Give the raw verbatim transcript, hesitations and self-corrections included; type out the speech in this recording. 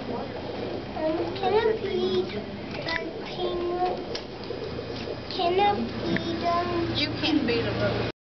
Um, can I please, uh, can, can I please, um... You can't feed them.